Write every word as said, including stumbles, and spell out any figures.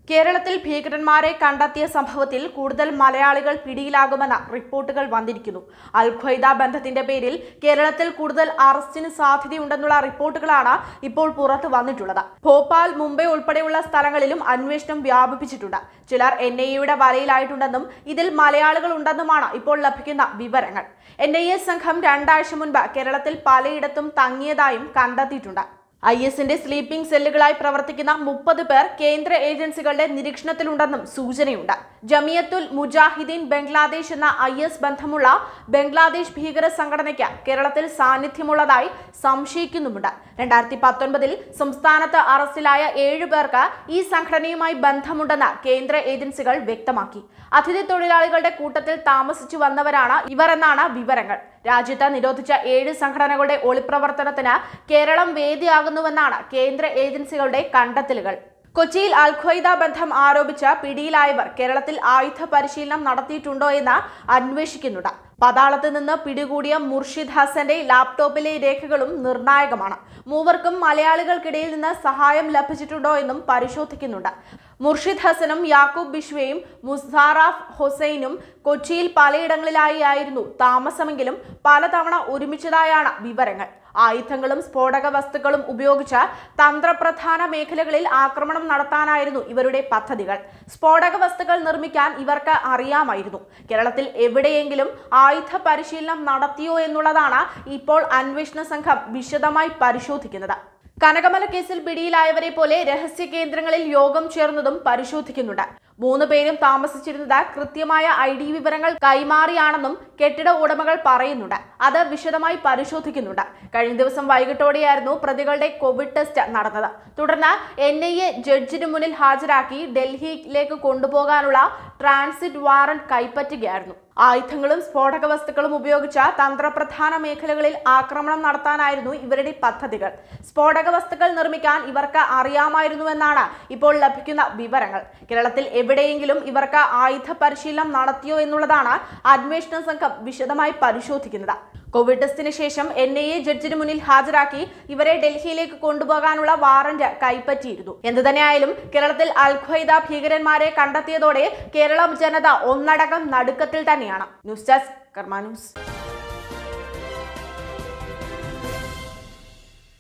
കേരളത്തിൽ ഭീകരന്മാരെ കണ്ടെത്തിയ സംഭവത്തിൽ കൂടുതൽ മലയാളികൾ പിടിയിലാകുമെന്ന റിപ്പോർട്ടുകൾ വന്നിരിക്കുന്നു. അൽ ഖ്വയ്ദ ബന്ധത്തിന്റെ പേരിൽ കേരളത്തിൽ കൂടുതൽ അറസ്റ്റിന് സാധ്യതയുണ്ടെന്നുള്ള റിപ്പോർട്ടുകളാണ് ഇപ്പോൾ പുറത്തു വന്നിട്ടുള്ളത്. ഭോപ്പാൽ, മുംബൈ ഉൾപ്പെടെയുള്ള സ്ഥലങ്ങളിലും അന്വേഷണം വ്യാപിപ്പിച്ചിട്ടുണ്ട്. ചിലർ എൻ ഐ എയുടെ വലയിലായിട്ടുണ്ടെന്നും ഇതിൽ മലയാളികൾ ഉണ്ടെന്നുമാണ് ഇപ്പോൾ ലഭിക്കുന്ന വിവരങ്ങൾ. എൻ ഐ എ സംഘം രണ്ടാഴ്ച മുൻപ് കേരളത്തിൽ പലയിടത്തും തങ്ങിയതായും കണ്ടെത്തിയിട്ടുണ്ട്. ഐ എസിന്റെ സ്ലീപ്പിംഗ് സെല്ലുകളായി പ്രവർത്തിക്കുന്ന മുപ്പത് പേർ കേന്ദ്ര ഏജൻസികളുടെ നിരീക്ഷണത്തിലുണ്ടെന്നും സൂചനയുണ്ട്. ജമിയത്തുൽ മുജാഹിദീൻ ബംഗ്ലാദേശ് എന്ന ഐ എസ് ബന്ധമുള്ള ബംഗ്ലാദേശ് ഭീകര സംഘടനയ്ക്ക് കേരളത്തിൽ സാന്നിധ്യമുള്ളതായി സംശയിക്കുന്നുമുണ്ട്. രണ്ടായിരത്തി പത്തൊൻപതിൽ സംസ്ഥാനത്ത് അറസ്റ്റിലായ ഏഴു പേർക്ക് ഈ സംഘടനയുമായി ബന്ധമുണ്ടെന്ന് കേന്ദ്ര ഏജൻസികൾ വ്യക്തമാക്കി. അതിഥി തൊഴിലാളികളുടെ കൂട്ടത്തിൽ താമസിച്ചു വന്നവരാണ് ഇവർ എന്നാണ് വിവരങ്ങൾ. രാജ്യത്ത് നിരോധിച്ച ഏഴ് സംഘടനകളുടെ ഒളിപ്രവർത്തനത്തിന് കേരളം വേദിയാകുന്നുവെന്നാണ് കേന്ദ്ര ഏജൻസികളുടെ കണ്ടെത്തലുകൾ. കൊച്ചിയിൽ അൽ ഖ്വയ്ദ ബന്ധം ആരോപിച്ച് പിടിയിലായവർ കേരളത്തിൽ ആയുധ പരിശീലനം നടത്തിയിട്ടുണ്ടോ എന്ന് അന്വേഷിക്കുന്നുണ്ട്. പതാളത്ത് നിന്ന് പിടികൂടിയ മുർഷിദ് ഹസന്റെ ലാപ്ടോപ്പിലെ രേഖകളും നിർണായകമാണ്. മൂവർക്കും മലയാളികൾക്കിടയിൽ നിന്ന് സഹായം ലഭിച്ചിട്ടുണ്ടോ എന്നും പരിശോധിക്കുന്നുണ്ട്. മുർഷിദ് ഹസനും യാക്കൂബ് ബിഷ്വയും മുസാറാഫ് ഹുസൈനും കൊച്ചിയിൽ പലയിടങ്ങളിലായി ആയിരുന്നു താമസമെങ്കിലും പലതവണ ഒരുമിച്ചതായാണ് വിവരങ്ങൾ. ആയുധങ്ങളും സ്ഫോടക വസ്തുക്കളും ഉപയോഗിച്ച് തന്ത്രപ്രധാന മേഖലകളിൽ ആക്രമണം നടത്താനായിരുന്നു ഇവരുടെ പദ്ധതികൾ. സ്ഫോടക വസ്തുക്കൾ നിർമ്മിക്കാൻ ഇവർക്ക് അറിയാമായിരുന്നു. കേരളത്തിൽ എവിടെയെങ്കിലും ആയുധ പരിശീലനം നടത്തിയോ എന്നുള്ളതാണ് ഇപ്പോൾ അന്വേഷണ സംഘം വിശദമായി പരിശോധിക്കുന്നത്. കനകമല കേസിൽ പിടിയിലായവരെ പോലെ രഹസ്യ കേന്ദ്രങ്ങളിൽ യോഗം ചേർന്നതും പരിശോധിക്കുന്നുണ്ട്. മൂന്ന് പേരും താമസിച്ചിരുന്നത് കൃത്യമായ ഐ ഡി വിവരങ്ങൾ കൈമാറിയാണെന്നും കെട്ടിട ഉടമകൾ പറയുന്നുണ്ട്. അത് വിശദമായി പരിശോധിക്കുന്നുണ്ട്. കഴിഞ്ഞ ദിവസം വൈകിട്ടോടെയായിരുന്നു പ്രതികളുടെ കോവിഡ് ടെസ്റ്റ് നടന്നത്. തുടർന്ന് എൻ ഐ എ ജഡ്ജിന് മുന്നിൽ ഹാജരാക്കി ഡൽഹിയിലേക്ക് കൊണ്ടുപോകാനുള്ള ട്രാൻസിറ്റ് വാറന്റ് കൈപ്പറ്റുകയായിരുന്നു. ആയുധങ്ങളും സ്ഫോടക വസ്തുക്കളും ഉപയോഗിച്ച് തന്ത്രപ്രധാന മേഖലകളിൽ ആക്രമണം നടത്താനായിരുന്നു ഇവരുടെ പദ്ധതികൾ. സ്ഫോടക വസ്തുക്കൾ നിർമ്മിക്കാൻ ഇവർക്ക് അറിയാമായിരുന്നുവെന്നാണ് ഇപ്പോൾ ലഭിക്കുന്ന വിവരങ്ങൾ. കേരളത്തിൽ എവിടെയെങ്കിലും ഇവർക്ക് ആയുധ പരിശീലനം നടത്തിയോ എന്നുള്ളതാണ് അന്വേഷണ സംഘം വിശദമായി പരിശോധിക്കുന്നത്. കോവിഡ് ടെസ്റ്റിന് ശേഷം എൻ ഐ എ ജഡ്ജിന് മുന്നിൽ ഹാജരാക്കി ഇവരെ ഡൽഹിയിലേക്ക് കൊണ്ടുപോകാനുള്ള വാറന്റ് കൈപ്പറ്റിയിരുന്നു. എന്തുതന്നെയായാലും കേരളത്തിൽ അൽ ഖ്വയ്ദ ഭീകരന്മാരെ കണ്ടെത്തിയതോടെ കേരളം ജനത ഒന്നടങ്കം നടുക്കത്തിൽ തന്നെയാണ്. News desk Karma news.